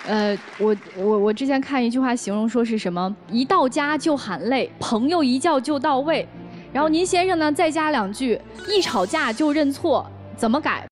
我之前看一句话形容说是什么？一到家就喊累，朋友一叫就到位。然后您先生呢再加2句：一吵架就认错，怎么改？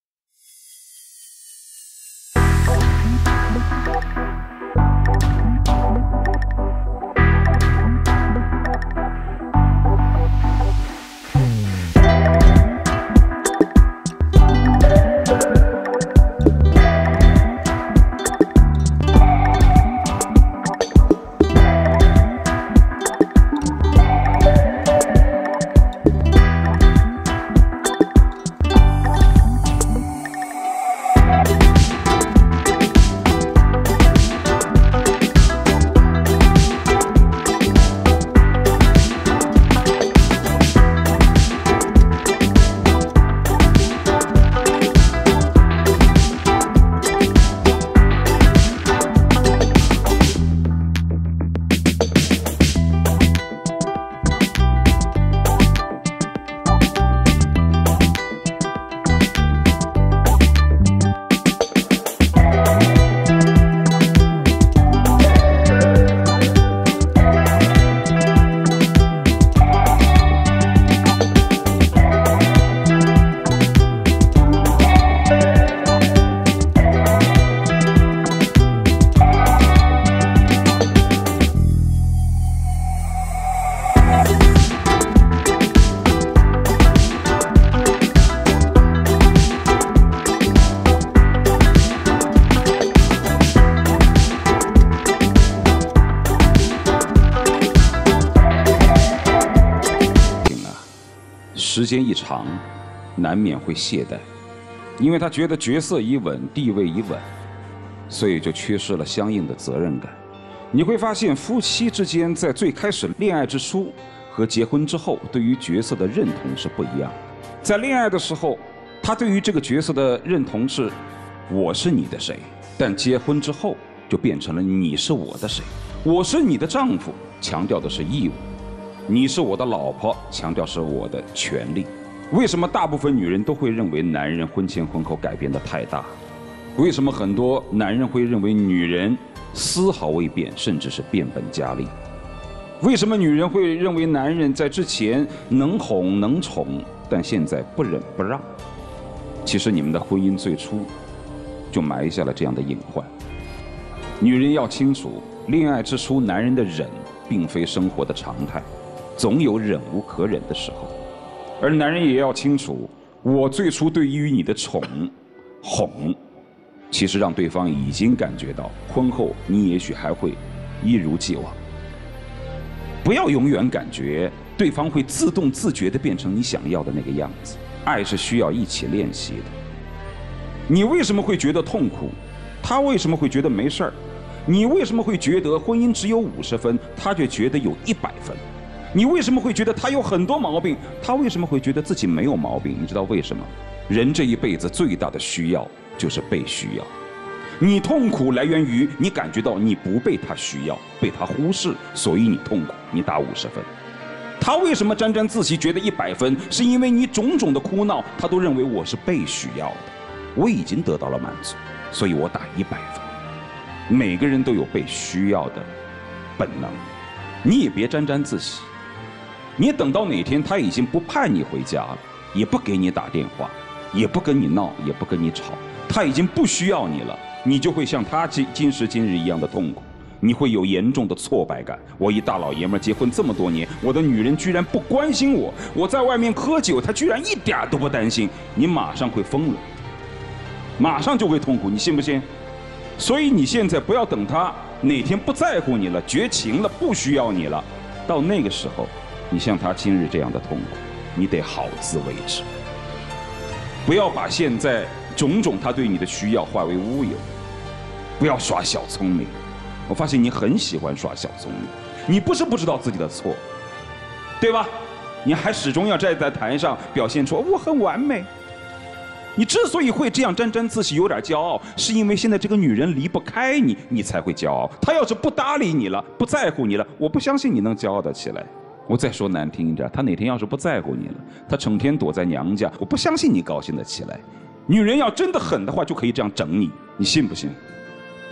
时间一长，难免会懈怠，因为他觉得角色已稳，地位已稳，所以就缺失了相应的责任感。你会发现，夫妻之间在最开始恋爱之初和结婚之后，对于角色的认同是不一样的。在恋爱的时候，他对于这个角色的认同是“我是你的谁”，但结婚之后就变成了“你是我的谁”。我是你的丈夫，强调的是义务。你是我的老婆，强调是我的权利。为什么大部分女人都会认为男人婚前婚后改变得太大？为什么很多男人会认为女人丝毫未变，甚至是变本加厉？为什么女人会认为男人在之前能哄能宠，但现在不忍不让？其实你们的婚姻最初就埋下了这样的隐患。女人要清楚，恋爱之初男人的忍并非生活的常态，总有忍无可忍的时候。而男人也要清楚，我最初对于你的宠哄，其实让对方已经感觉到，婚后你也许还会一如既往。不要永远感觉对方会自动自觉地变成你想要的那个样子。爱是需要一起练习的。你为什么会觉得痛苦？他为什么会觉得没事儿？你为什么会觉得婚姻只有50分，他却觉得有100分？你为什么会觉得他有很多毛病，他为什么会觉得自己没有毛病？你知道为什么？人这一辈子最大的需要就是被需要。你痛苦来源于你感觉到你不被他需要，被他忽视，所以你痛苦，你打50分。他为什么沾沾自喜觉得100分？是因为你种种的哭闹，他都认为我是被需要的，我已经得到了满足，所以我打100分。每个人都有被需要的本能，你也别沾沾自喜。你等到哪天他已经不派你回家了，也不给你打电话，也不跟你闹，也不跟你吵，他已经不需要你了，你就会像他今时今日一样的痛苦，你会有严重的挫败感。我一大老爷们结婚这么多年，我的女人居然不关心我，我在外面喝酒，她居然一点都不担心，你马上会疯了，马上就会痛苦，你信不信？所以你现在不要等他哪天不在乎你了，绝情了，不需要你了，到那个时候，你像他今日这样的痛苦，你得好自为之。不要把现在种种他对你的需要化为乌有，不要耍小聪明。我发现你很喜欢耍小聪明，你不是不知道自己的错，对吧？你还始终要站在台上表现出我很完美。你之所以会这样沾沾自喜，有点骄傲，是因为现在这个女人离不开你，你才会骄傲。她要是不搭理你了，不在乎你了，我不相信你能骄傲得起来。我再说难听一点，她哪天要是不在乎你了，她成天躲在娘家，我不相信你高兴得起来。女人要真的狠的话，就可以这样整你，你信不信？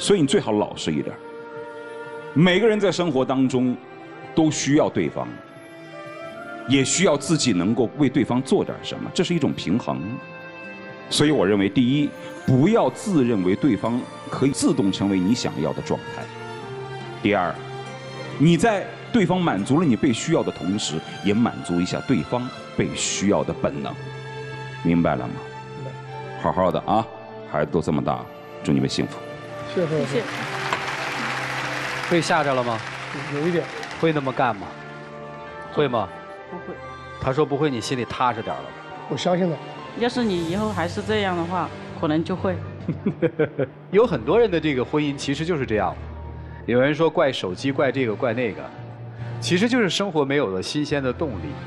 所以你最好老实一点。每个人在生活当中都需要对方，也需要自己能够为对方做点什么，这是一种平衡。所以我认为，第一，不要自认为对方可以自动成为你想要的状态；第二，你在对方满足了你被需要的同时，也满足一下对方被需要的本能。明白了吗？好好的啊，孩子都这么大，祝你们幸福。 谢谢。谢谢。 被吓着了吗？ 有一点。 会那么干吗？会吗？ 不会。 他说不会，你心里踏实点了。 我相信了。 要是你以后还是这样的话，可能就会。 有很多人的这个婚姻其实就是这样。有人说怪手机，怪这个，怪那个，其实就是生活没有了新鲜的动力。